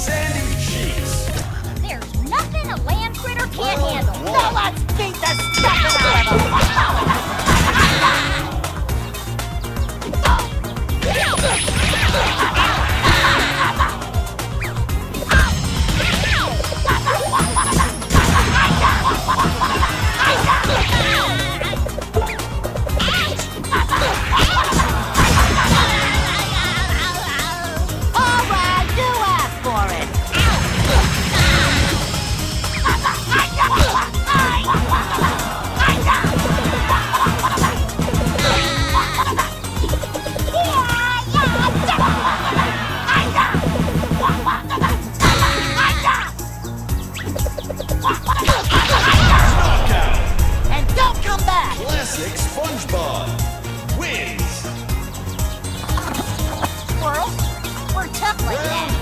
sandy cheeks. There's nothing a land critter can't handle. Now let's beat the stuffing out of them. Classic SpongeBob wins. Squirrel, we're tough like that.